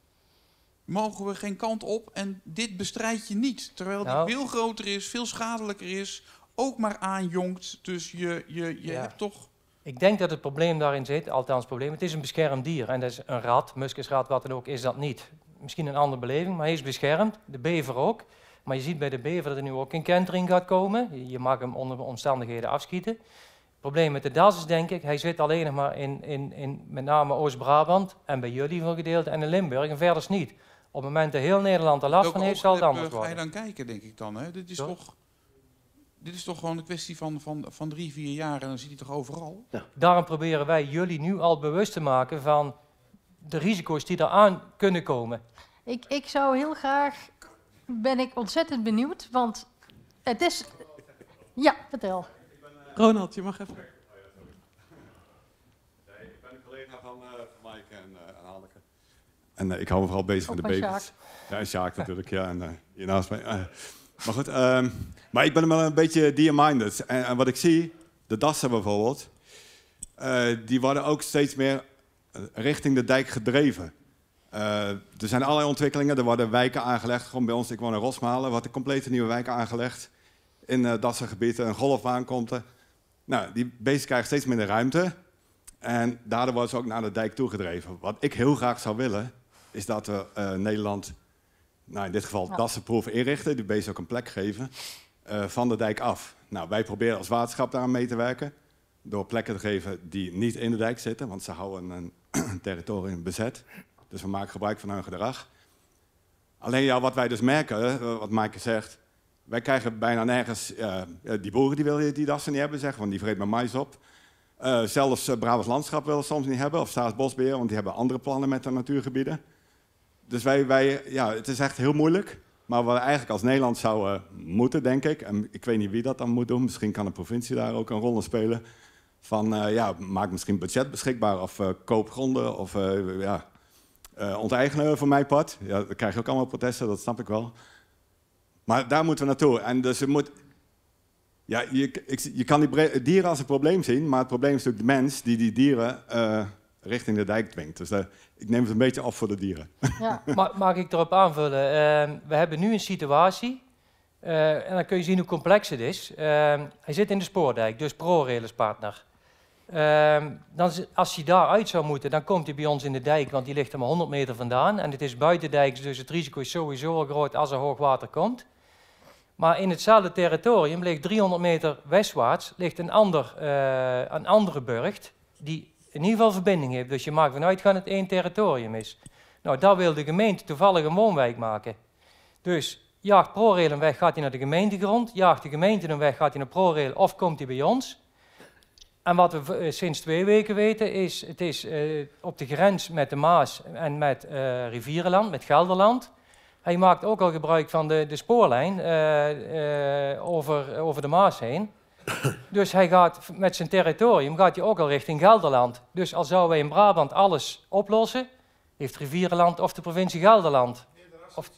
mogen we geen kant op. En dit bestrijd je niet. Terwijl die Nou. veel groter is, veel schadelijker is. Ook maar aanjonkt. Dus je, je, je Ja. hebt toch... ik denk dat het probleem daarin zit, althans het probleem, het is een beschermd dier. En dat is een rat, muskusrat, wat dan ook, is dat niet. Misschien een andere beleving, maar hij is beschermd. De bever ook. Maar je ziet bij de bever dat er nu ook een kentering gaat komen. Je- Je mag hem onder omstandigheden afschieten. Het probleem met de das is denk ik, hij zit alleen nog maar in, in, in met name Oost-Brabant en bij jullie voor een gedeelte en in Limburg en verder niet. Op het moment dat heel Nederland er last Welke van heeft, zal het oogklep, anders eh, Ga je worden. dan kijken, denk ik dan? Hè? Dit, is Zo? toch, dit is toch gewoon een kwestie van, van, van drie, vier jaar en dan zit hij toch overal? Daarom proberen wij jullie nu al bewust te maken van de risico's die eraan kunnen komen. Ik, ik zou heel graag, ben ik ontzettend benieuwd, want het is... Ja, vertel. Ronald, je mag even. Ik ben een collega van, uh, van Maaike en, uh, en Hanneke. En uh, ik hou me vooral bezig Ook met de van bevers. Ja, en Sjaak natuurlijk, ja. En uh, hier naast mij. Uh, maar goed, um, maar ik ben wel een beetje deer-minded. En, en wat ik zie, de dassen bijvoorbeeld, uh, die worden ook steeds meer richting de dijk gedreven. Uh, er zijn allerlei ontwikkelingen, er worden wijken aangelegd. Gewoon bij ons, ik woon in Rosmalen, wordt een complete nieuwe wijk aangelegd. In uh, dat soort gebieden, een golfbaan komt er. Nou, die beesten krijgen steeds minder ruimte. En daardoor worden ze ook naar de dijk toegedreven. Wat ik heel graag zou willen, is dat we uh, Nederland, nou in dit geval Ja. dassenproef inrichten, die beesten ook een plek geven, uh, van de dijk af. Nou, wij proberen als waterschap daaraan mee te werken, door plekken te geven die niet in de dijk zitten, want ze houden een, een territorium bezet. Dus we maken gebruik van hun gedrag. Alleen ja, wat wij dus merken, uh, wat Maaike zegt, wij krijgen bijna nergens, uh, die boeren die willen die dassen niet hebben, zeggen, want die vreet maar mais op. Uh, zelfs uh, Brabants Landschap willen soms niet hebben, of Staatsbosbeheer, want die hebben andere plannen met de natuurgebieden. Dus wij, wij, ja, het is echt heel moeilijk. Maar wat we eigenlijk als Nederland zouden moeten, denk ik, en ik weet niet wie dat dan moet doen, misschien kan de provincie daar ook een rol in spelen, van uh, ja, maak misschien budget beschikbaar of uh, koop gronden of uh, ja, uh, onteigenen voor mijn part. Ja, dan krijg je ook allemaal protesten, dat snap ik wel. Maar daar moeten we naartoe. En dus je moet... Ja, je, ik, je kan die dieren als een probleem zien, maar het probleem is natuurlijk de mens die die dieren uh, richting de dijk dwingt. Dus uh, ik neem het een beetje af voor de dieren. Ja. Ma mag ik erop aanvullen? Uh, we hebben nu een situatie, uh, en dan kun je zien hoe complex het is. Uh, hij zit in de spoordijk, dus ProRail is partner. Uh, dan, als hij daaruit zou moeten, dan komt hij bij ons in de dijk, want die ligt er maar honderd meter vandaan. En het is buitendijks, dus het risico is sowieso al groot als er hoogwater komt. Maar in hetzelfde territorium ligt driehonderd meter westwaarts ligt een, ander, uh, een andere burcht die in ieder geval verbinding heeft. Dus je mag vanuit gaan dat het één territorium is. Nou, daar wil de gemeente toevallig een woonwijk maken. Dus jaagt ProRail een weg, gaat hij naar de gemeentegrond. Jaagt de gemeente een weg, gaat hij naar ProRail of komt hij bij ons. En wat we uh, sinds twee weken weten is, het is uh, op de grens met de Maas en met uh, Rivierenland, met Gelderland. Hij maakt ook al gebruik van de, de spoorlijn uh, uh, over, over de Maas heen. Dus hij gaat met zijn territorium gaat hij ook al richting Gelderland. Dus al zouden wij in Brabant alles oplossen, heeft Rivierenland of de provincie Gelderland. Of,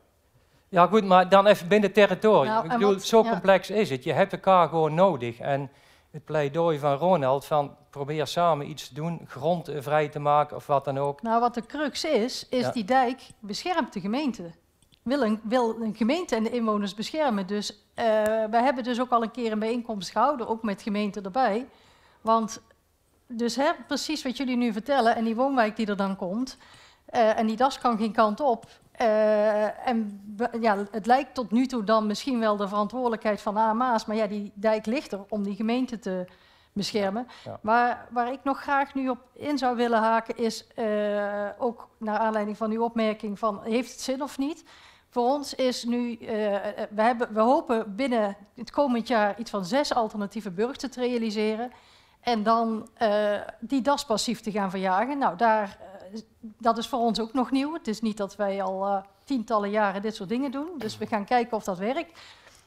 ja goed, maar dan even binnen territorium. Nou, Ik en bedoel, wat- zo ja. complex is het. Je hebt elkaar gewoon nodig. En het pleidooi van Ronald van probeer samen iets te doen, grond uh, vrij te maken of wat dan ook. Nou, wat de crux is, is Ja. die dijk beschermt de gemeente. Wil een, wil een gemeente en de inwoners beschermen. Dus uh, wij hebben dus ook al een keer een bijeenkomst gehouden, ook met gemeente erbij. Want dus hè, precies wat jullie nu vertellen en die woonwijk die er dan komt, uh, en die das kan geen kant op. Uh, en we- ja, het lijkt tot nu toe dan misschien wel de verantwoordelijkheid van A M A's, maar ja, die dijk ligt er om die gemeente te beschermen. Ja. Maar waar ik nog graag nu op in zou willen haken is, uh, ook naar aanleiding van uw opmerking van, heeft het zin of niet? Voor ons is nu, uh, we, hebben, we hopen binnen het komend jaar iets van zes alternatieve burchten te realiseren. En dan uh, die daspassief te gaan verjagen. Nou, daar, uh, dat is voor ons ook nog nieuw. Het is niet dat wij al uh, tientallen jaren dit soort dingen doen. Dus we gaan kijken of dat werkt.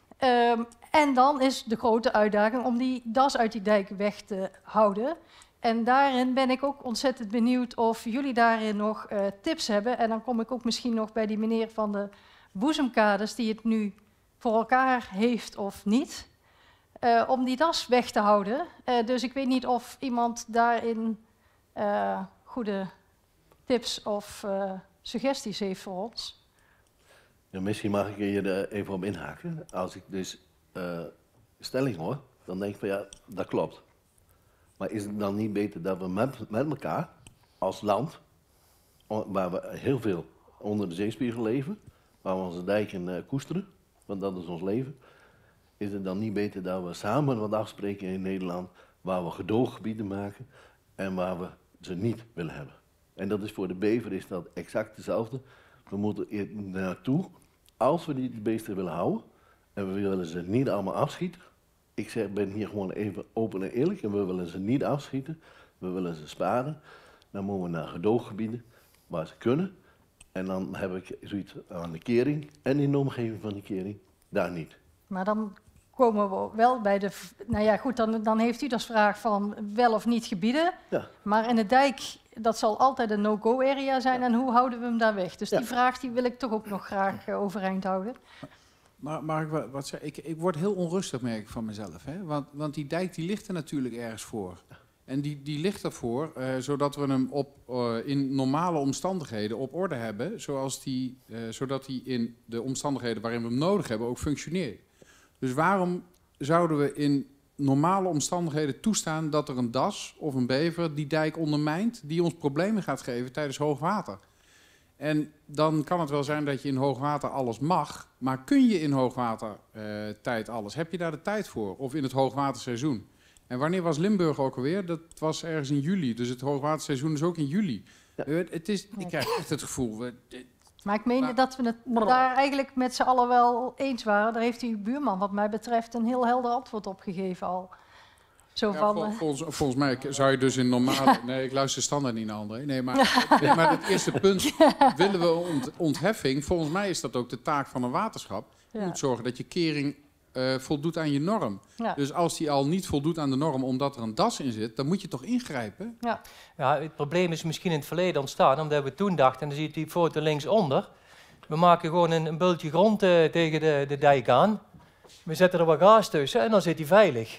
Um, en dan is de grote uitdaging om die das uit die dijk weg te houden. En daarin ben ik ook ontzettend benieuwd of jullie daarin nog uh, tips hebben. En dan kom ik ook misschien nog bij die meneer van de boezemkades die het nu voor elkaar heeft of niet. Uh, om die das weg te houden. Uh, dus ik weet niet of iemand daarin uh, goede tips of uh, suggesties heeft voor ons. Ja, misschien mag ik hier uh, even op inhaken. Als ik dus uh, stelling hoor, dan denk ik van ja, dat klopt. Maar is het dan niet beter dat we met, met elkaar als land, o- waar we heel veel onder de zeespiegel leven, waar we onze dijken uh, koesteren, want dat is ons leven, is het dan niet beter dat we samen wat afspreken in Nederland, waar we gedooggebieden maken en waar we ze niet willen hebben. En dat is voor de bever is dat exact hetzelfde. We moeten er naartoe, als we die beesten willen houden, en we willen ze niet allemaal afschieten. Ik zeg, ben hier gewoon even open en eerlijk, en we willen ze niet afschieten, we willen ze sparen. Dan moeten we naar gedooggebieden waar ze kunnen. En dan heb ik zoiets aan de kering en in de omgeving van de kering, daar niet. Maar dan komen we wel bij de... v- Nou ja, goed, dan, dan heeft u als vraag van wel of niet gebieden. Ja. Maar in de dijk, dat zal altijd een no-go-area zijn. En hoe houden we hem daar weg? Dus Ja. die vraag die wil ik toch ook nog graag uh, overeind houden. Maar mag ik wa- wat zeggen? Ik, ik word heel onrustig, merk ik van mezelf. Hè? Want, want die dijk die ligt er natuurlijk ergens voor. En die, die ligt ervoor, uh, zodat we hem op, uh, in normale omstandigheden op orde hebben. Zoals die, uh, zodat hij in de omstandigheden waarin we hem nodig hebben ook functioneert. Dus waarom zouden we in normale omstandigheden toestaan dat er een das of een bever die dijk ondermijnt, die ons problemen gaat geven tijdens hoogwater? En dan kan het wel zijn dat je in hoogwater alles mag, maar kun je in hoogwatertijd uh, alles? Heb je daar de tijd voor? Of in het hoogwaterseizoen? En wanneer was Limburg ook alweer? Dat was ergens in juli, dus het hoogwaterseizoen is ook in juli. Ja. Uh, het is, ik krijg echt het gevoel... We, dit, maar ik meende maar, dat we het daar eigenlijk met z'n allen wel eens waren. Daar heeft uw buurman wat mij betreft een heel helder antwoord op gegeven al. Zo ja, van, vol, volgens, volgens mij zou je dus in normale... Nee, ik luister standaard niet naar André. Nee, maar, nee, maar het eerste punt, willen we ont, ontheffing? Volgens mij is dat ook de taak van een waterschap. Je ja. moet zorgen dat je kering uh, voldoet aan je norm. Ja. Dus als die al niet voldoet aan de norm omdat er een das in zit, dan moet je toch ingrijpen? Ja, ja het probleem is misschien in het verleden ontstaan, omdat we toen dachten, en dan zie je die foto linksonder, we maken gewoon een, een bultje grond uh, tegen de, de dijk aan. We zetten er wat gaas tussen en dan zit hij veilig.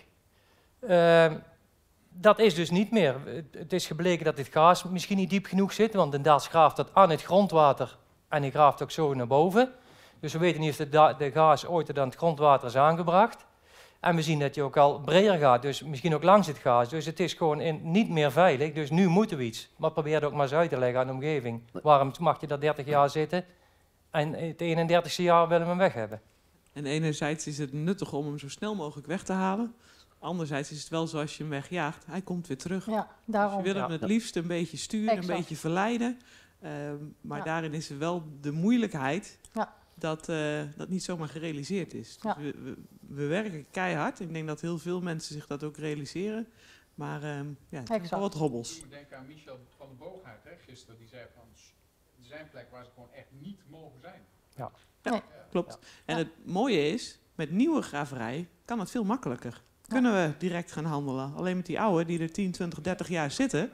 Uh, dat is dus niet meer. Het is gebleken dat dit gaas misschien niet diep genoeg zit, want een das graaft dat aan het grondwater en die graaft ook zo naar boven. Dus we weten niet of de, da de gaas ooit aan het grondwater is aangebracht. En we zien dat hij ook al breder gaat, dus misschien ook langs het gaas. Dus het is gewoon in, niet meer veilig, dus nu moeten we iets. Maar probeer het ook maar eens uit te leggen aan de omgeving. Waarom mag je daar dertig jaar zitten en het eenendertigste jaar willen we hem weg hebben? En enerzijds is het nuttig om hem zo snel mogelijk weg te halen. Anderzijds is het wel zoals je hem wegjaagt. Hij komt weer terug. Ja, daarom. Dus je wil hem ja. het liefst een beetje sturen, exact. Een beetje verleiden. Uh, maar ja. daarin is er wel de moeilijkheid ja. dat uh, dat niet zomaar gerealiseerd is. Dus ja. we, we, we werken keihard. Ik denk dat heel veel mensen zich dat ook realiseren. Maar uh, ja, het zijn wel wat hobbels. Ik moet denken aan Michel van der Boogheid, hè, gisteren. Die zei van, er zijn plekken waar ze gewoon echt niet mogen zijn. Ja, ja nee. klopt. Ja. En het mooie is, met nieuwe graverij kan het veel makkelijker. Kunnen we direct gaan handelen. Alleen met die oude die er tien, twintig, dertig jaar zitten.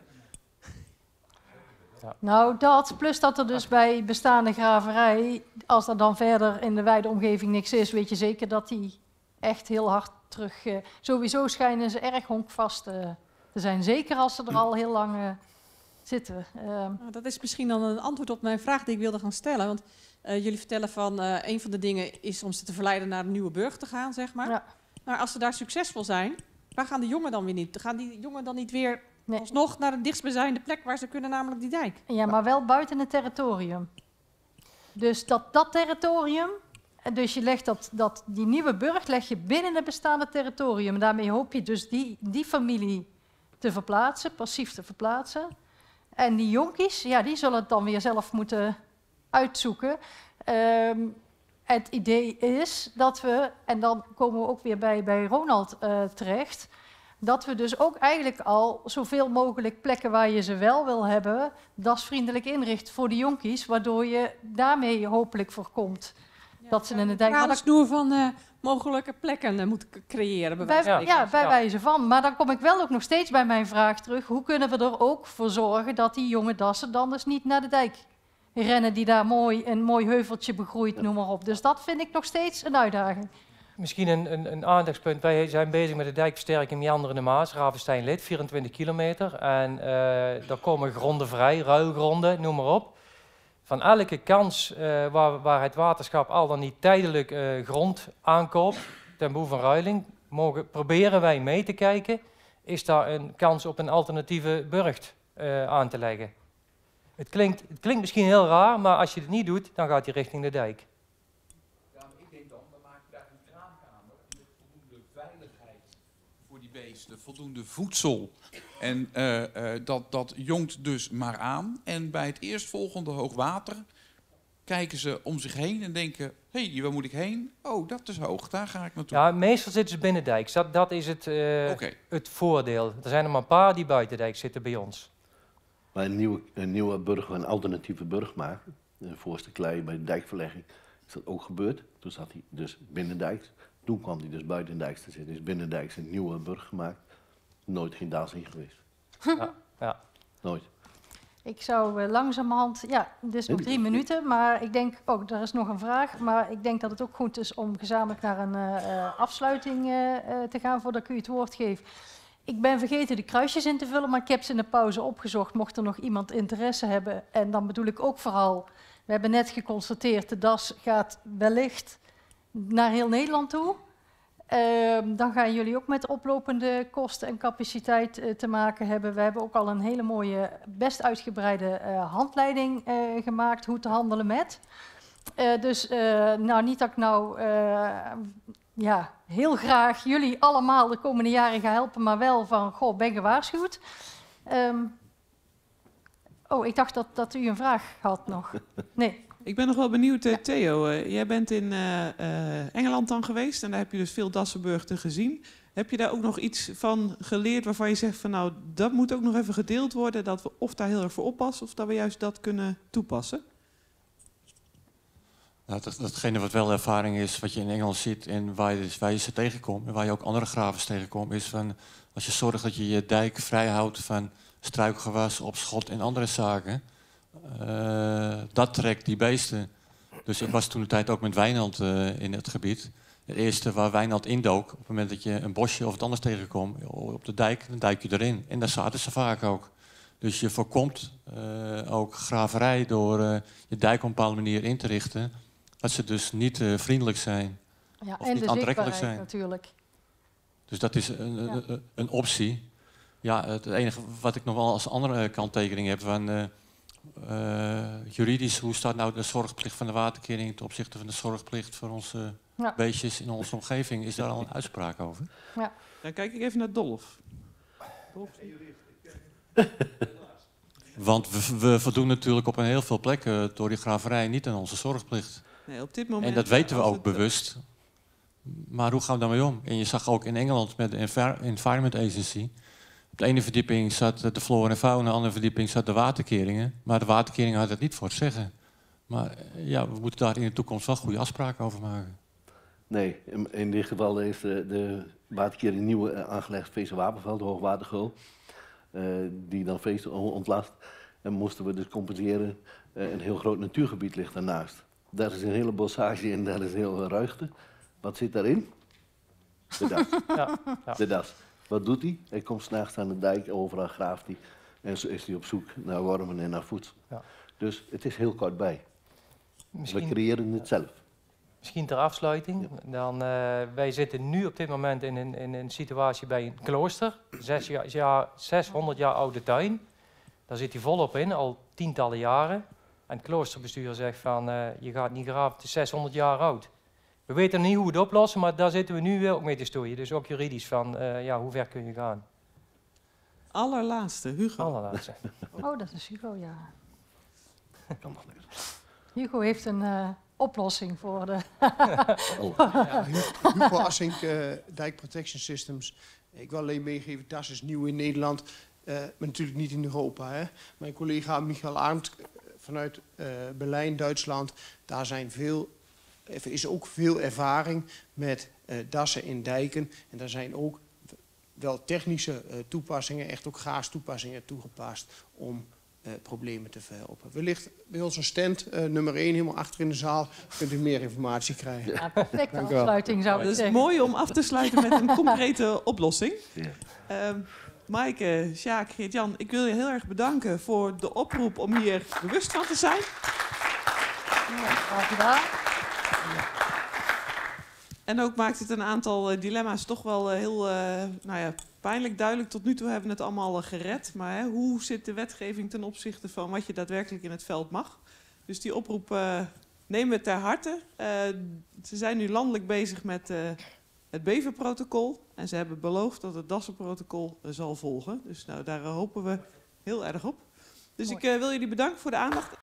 Ja. Nou, dat, plus dat er dus bij bestaande graverij, als er dan verder in de wijde omgeving niks is, weet je zeker dat die echt heel hard terug... Uh, sowieso schijnen ze erg honkvast uh, te zijn. Zeker als ze er al heel lang uh, zitten. Uh, nou, dat is misschien dan een antwoord op mijn vraag die ik wilde gaan stellen. Want uh, jullie vertellen van, uh, een van de dingen is om ze te verleiden naar een nieuwe burcht te gaan, zeg maar. Ja. Maar als ze daar succesvol zijn, waar gaan de jongen dan weer niet? Gaan die jongen dan niet weer nee. alsnog naar de dichtstbijzijnde plek waar ze kunnen, namelijk die dijk? Ja, maar wel buiten het territorium. Dus dat, dat territorium, dus je legt dat, dat, die nieuwe burcht leg je binnen het bestaande territorium. En daarmee hoop je dus die, die familie te verplaatsen, passief te verplaatsen. En die jonkies, ja, die zullen het dan weer zelf moeten uitzoeken. Um, Het idee is dat we, en dan komen we ook weer bij, bij Ronald uh, terecht, dat we dus ook eigenlijk al zoveel mogelijk plekken waar je ze wel wil hebben, dasvriendelijk inricht voor de jonkies, waardoor je daarmee hopelijk voorkomt ja, dat ze in de dijk... Een snoer van uh, mogelijke plekken uh, moet creëren. Bij wijze bij, ja, bij ja. wijze van. Maar dan kom ik wel ook nog steeds bij mijn vraag terug, hoe kunnen we er ook voor zorgen dat die jonge dassen dan dus niet naar de dijk rennen die daar mooi een mooi heuveltje begroeit, ja. noem maar op. Dus dat vind ik nog steeds een uitdaging. Misschien een, een, een aandachtspunt. Wij zijn bezig met de dijkversterking Meanderende Maas, Ravenstein-Lid, vierentwintig kilometer. En uh, daar komen gronden vrij, ruilgronden, noem maar op. Van elke kans uh, waar, waar het waterschap al dan niet tijdelijk uh, grond aankoopt, ten behoeve van ruiling, mogen, proberen wij mee te kijken, is daar een kans op een alternatieve burcht uh, aan te leggen. Het klinkt, het klinkt misschien heel raar, maar als je het niet doet, dan gaat hij richting de dijk. Ja, ik denk dan, dan maak je daar een kraamkamer met voldoende veiligheid voor die beesten, voldoende voedsel. En uh, uh, dat, dat jongt dus maar aan. En bij het eerstvolgende hoogwater kijken ze om zich heen en denken, hé, hey, waar moet ik heen? Oh, dat is hoog, daar ga ik naartoe. Ja, meestal zitten ze binnendijks. Dat, dat is het, uh, okay. het voordeel. Er zijn er maar een paar die buitendijk zitten bij ons. Bij een nieuwe, een nieuwe burger, een alternatieve burg maken, de voorste klei bij de dijkverlegging, is dat ook gebeurd. Toen zat hij dus binnendijks. Toen kwam hij dus buitendijks te zitten. Is binnendijks een nieuwe burg gemaakt. Nooit geen daas in geweest. Ja, ja. Nooit. Ik zou uh, langzamerhand, ja, dus nog drie minuten, maar ik denk, oh, er is nog een vraag, maar ik denk dat het ook goed is om gezamenlijk naar een uh, afsluiting uh, uh, te gaan voordat ik u het woord geef. Ik ben vergeten de kruisjes in te vullen, maar ik heb ze in de pauze opgezocht. Mocht er nog iemand interesse hebben. En dan bedoel ik ook vooral, we hebben net geconstateerd, de D A S gaat wellicht naar heel Nederland toe. Uh, dan gaan jullie ook met oplopende kosten en capaciteit uh, te maken hebben. We hebben ook al een hele mooie, best uitgebreide uh, handleiding uh, gemaakt hoe te handelen met. Uh, dus uh, nou, niet dat ik nou uh, ja, heel graag jullie allemaal de komende jaren ga helpen, maar wel van, goh, ben gewaarschuwd. Um, oh, ik dacht dat, dat u een vraag had nog. Nee. Ik ben nog wel benieuwd, uh, Theo. Uh, jij bent in uh, uh, Engeland dan geweest en daar heb je dus veel Dassenburgten gezien. Heb je daar ook nog iets van geleerd waarvan je zegt van nou, dat moet ook nog even gedeeld worden, dat we of daar heel erg voor oppassen of dat we juist dat kunnen toepassen? Nou, dat, datgene wat wel ervaring is, wat je in Engeland ziet en waar je, waar je ze tegenkomt en waar je ook andere gravers tegenkomt, is van als je zorgt dat je je dijk vrij houdt van struikgewas, opschot en andere zaken. Uh, dat trekt die beesten. Dus ik was toen de tijd ook met Wijnand uh, in het gebied. Het eerste waar Wijnand indook, op het moment dat je een bosje of wat anders tegenkomt op de dijk, dan duik je erin. En daar zaten ze vaak ook. Dus je voorkomt uh, ook graverij door uh, je dijk op een bepaalde manier in te richten, dat ze dus niet uh, vriendelijk zijn. Ja, of en niet de aantrekkelijk zijn. Natuurlijk. Dus dat is een, Ja. een, een optie. Ja, het enige wat ik nog wel als andere kanttekening heb van uh, uh, juridisch, hoe staat nou de zorgplicht van de waterkering ten opzichte van de zorgplicht voor onze Ja. beestjes in onze omgeving? Is daar al een uitspraak over? Ja. Dan kijk ik even naar Dolf. Dolf. Want we, we voldoen natuurlijk op een heel veel plekken door die graverij niet aan onze zorgplicht. Nee, op dit moment, en dat weten we als ook het- bewust. Maar hoe gaan we daarmee om? En je zag ook in Engeland met de Envi- Environment Agency. Op de ene verdieping zat de flora en fauna, op de andere verdieping zat de waterkeringen. Maar de waterkeringen had het niet voor het zeggen. Maar eh, ja, we moeten daar in de toekomst wel goede afspraken over maken. Nee, in, in dit geval heeft de, de waterkering nieuwe uh, aangelegd Veesterwapenveld, de hoogwatergeul. Uh, die dan Veester on- ontlast. En moesten we dus compenseren. Uh, een heel groot natuurgebied ligt daarnaast. Daar is een hele bossage en daar is een hele ruigte. Wat zit daarin? De das. Ja, ja. De das. Wat doet hij? Hij komt 's nachts aan de dijk, overal graaft hij. En zo is hij op zoek naar wormen en naar voedsel. Ja. Dus het is heel kort bij. Misschien- We creëren het zelf. Misschien ter afsluiting. Dan, uh, wij zitten nu op dit moment in een, in een situatie bij een klooster. Zes jaar, jaar, zeshonderd jaar oude tuin. Daar zit hij volop in, al tientallen jaren. En het kloosterbestuur zegt van, uh, je gaat niet graven, het is zeshonderd jaar oud. We weten niet hoe we het oplossen, maar daar zitten we nu ook mee te stoeien. Dus ook juridisch van, uh, ja, hoe ver kun je gaan? Allerlaatste, Hugo. Allerlaatste. Oh, dat is Hugo, ja. Kan nog niet. Hugo heeft een uh, oplossing voor de... Ja, Hu- Hugo Assink, uh, Dijk Protection Systems. Ik wil alleen meegeven, D A S is nieuw in Nederland, uh, maar natuurlijk niet in Europa. Hè. Mijn collega Michael Arndt uh, vanuit uh, Berlijn, Duitsland, daar zijn veel, er is ook veel ervaring met uh, dassen in dijken. En daar zijn ook wel technische uh, toepassingen, echt ook gaastoepassingen toegepast om uh, problemen te verhelpen. Wellicht bij ons een stand, uh, nummer één, helemaal achter in de zaal, kunt u meer informatie krijgen. Ja, perfecte Dank u wel. afsluiting zou ik Dat is zeggen. mooi om af te sluiten met een concrete oplossing. Ja. Um, Maaike, Sjaak, Geert-Jan, ik wil je heel erg bedanken voor de oproep om hier bewust van te zijn. Ja, graag gedaan. En ook maakt het een aantal uh, dilemma's toch wel uh, heel uh, nou ja, pijnlijk duidelijk. Tot nu toe hebben we het allemaal uh, gered. Maar hè, hoe zit de wetgeving ten opzichte van wat je daadwerkelijk in het veld mag? Dus die oproep uh, nemen we ter harte. Uh, ze zijn nu landelijk bezig met uh, het beverprotocol. En ze hebben beloofd dat het Dassenprotocol uh, zal volgen. Dus nou, daar uh, hopen we heel erg op. Dus ik uh, wil jullie bedanken voor de aandacht.